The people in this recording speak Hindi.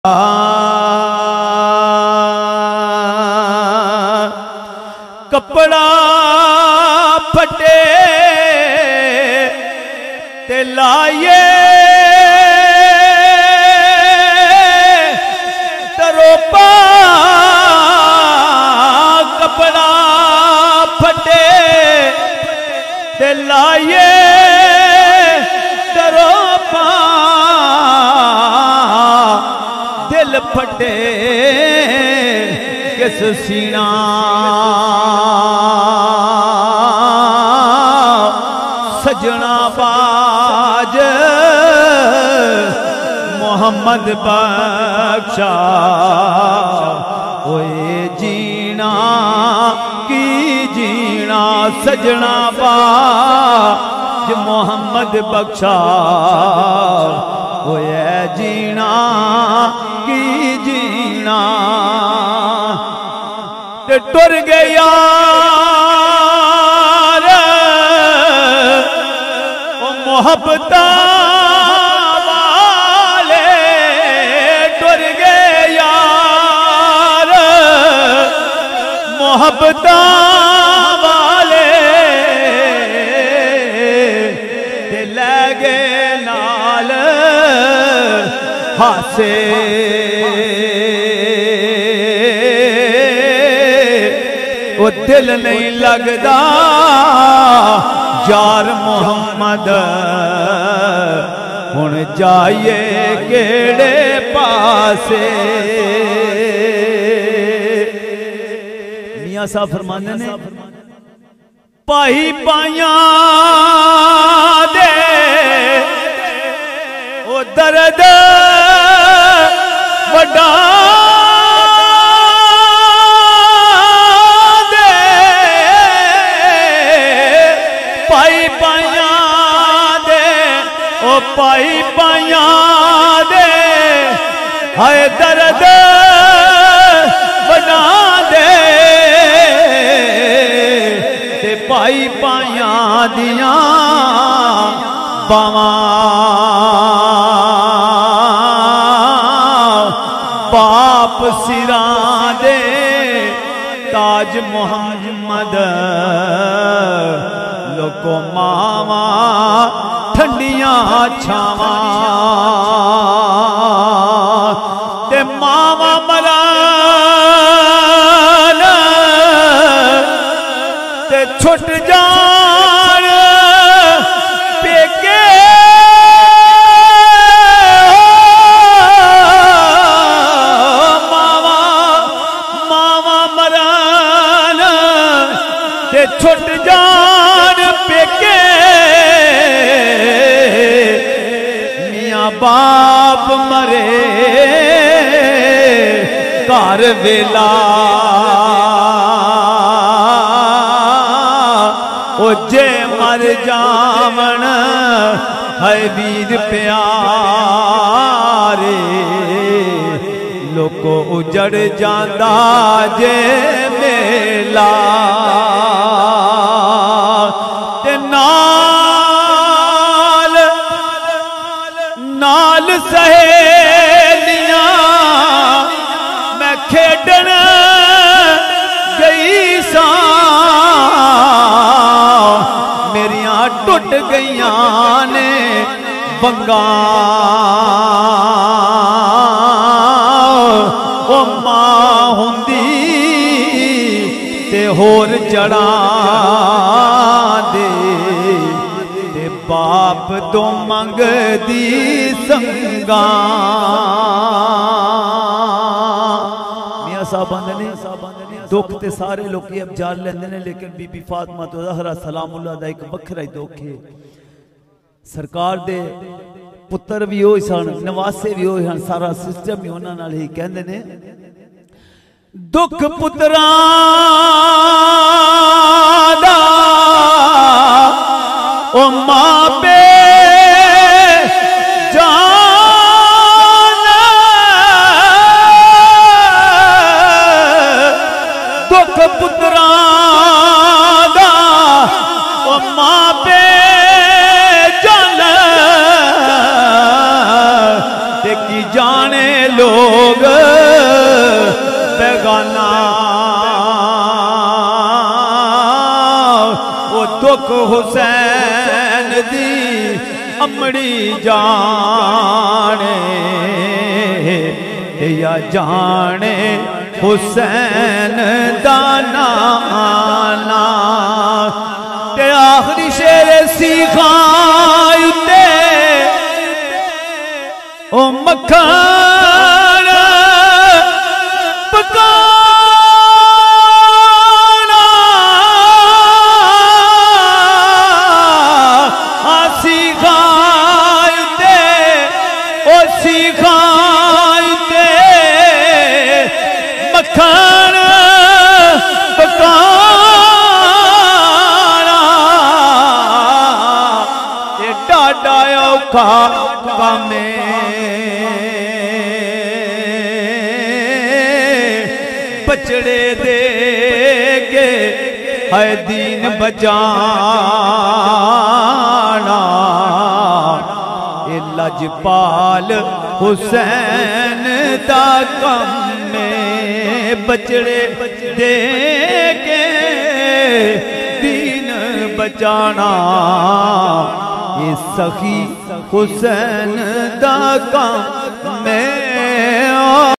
कपड़ा फटे ते लाए तरोपा, कपड़ा फटे ते लाए तरोपा, दिल फटे किस सीना सजना बाज मोहम्मद बख्शा, ओए जीना की जीना सजना बाज मोहम्मद बख्शा, ओए जीना की जीना। ते टुर गया मोहब्बत वाले, टुर गए यार मोहब्बत वाले, ते ले गए नाल हासे, वो दिल नहीं लगदा यार मोहम्मद, हुण जाइए केड़े पासे। मियां साहब फरमाने ने पाई पाइया दे ओ दर्द वड्डा पाई पाइया दे, हाय दर्द बना दे, ते पाई पाइया दिया बावां बाप सिरां दे ताज मोहम्मद, लोको मावा ठंडिया छावा, ते मावा मरान ते छुट जान पेके, मावा मावा मरान ते छुट जान पेके, बाप मरे घर वेला, ओ जे मर जावन है वीर प्यारे, लोको उजड़ जांदा जे मेला, ते नाल सहेलियां मैं खेडन गई सा, मेरियां टुट गईयां ने बंगा, ओ मां हुंदी ते होर जड़ा दे, बाप तो मंगदी संगा। मियां साहब ने दुख ते सारे लोग अब जान लेंदे ने, लेकिन बीबी फातिमा तो ज़हरा सलामुल्लाह दा एक वखरा ही दुख है। सरकार दे पुत्र भी हो सन, नवासे भी हो सन, सारा सिस्टम ही उन्हां नाल ही कहंदे ने। दुख पुत्रा दा ओ मां पे जान, दुख पुत्रा दा ओ मां पे जान, ते की जाने लो नाम वो दुख हुसैन दी अमड़ी जाने या जाने हुसैन दा नाना ते आखिरी शेर सिखाई ते ओ मक्खन पकाना सिखाई ते ओ सिखाई ते मक्खन पकाना ये डाडा औखा कामे बचड़े दे के है दीन बचाना लजपाल हुसैन दा कम में बचड़े दे के दीन बचाना ये सखी हुसैन दा कम में